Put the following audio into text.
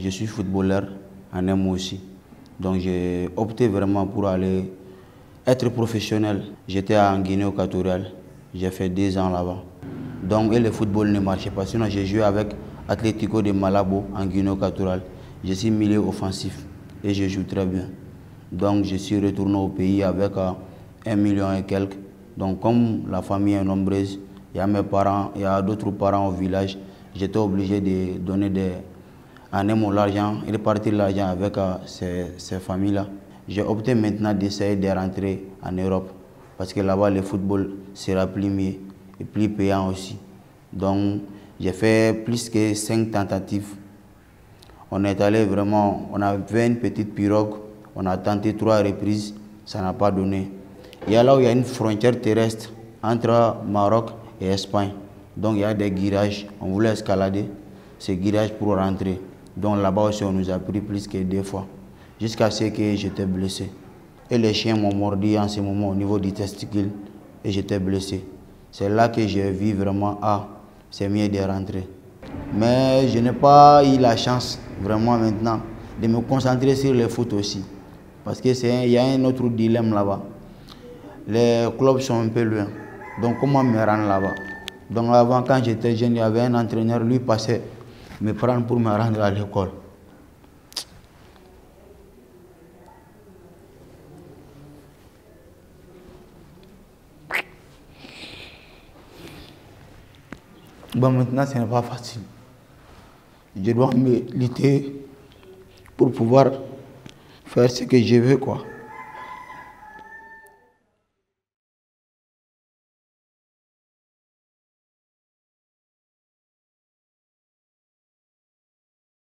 Je suis footballeur en M aussi. Donc j'ai opté vraiment pour aller être professionnel. J'étais en Guinée équatoriale. J'ai fait 2 ans là-bas. Donc et le football ne marchait pas. Sinon j'ai joué avec Atlético de Malabo en Guinée équatoriale. Je suis milieu offensif et je joue très bien. Donc je suis retourné au pays avec 1 million et quelques. Donc comme la famille est nombreuse, il y a mes parents, il y a d'autres parents au village, j'étais obligé de donner l'argent et de partir l'argent avec ces familles-là. J'ai opté maintenant d'essayer de rentrer en Europe parce que là-bas le football sera plus mieux et plus payant aussi. Donc j'ai fait plus que 5 tentatives. On est allé vraiment, on avait une petite pirogue, on a tenté 3 reprises, ça n'a pas donné. Il y a là où il y a une frontière terrestre entre Maroc et Espagne. Donc il y a des guirages, on voulait escalader ces guirages pour rentrer. Donc là-bas aussi on nous a pris plus que 2 fois, jusqu'à ce que j'étais blessé. Et les chiens m'ont mordu en ce moment au niveau du testicule et j'étais blessé. C'est là que j'ai vu vraiment, c'est mieux de rentrer. Mais je n'ai pas eu la chance vraiment maintenant de me concentrer sur le foot aussi. Parce qu'il y a un autre dilemme là-bas. Les clubs sont un peu loin. Donc comment me rendre là-bas? Donc avant, quand j'étais jeune, il y avait un entraîneur, lui passait me prendre pour me rendre à l'école. Bon, maintenant, ce n'est pas facile. Je dois me lutter pour pouvoir faire ce que je veux, quoi.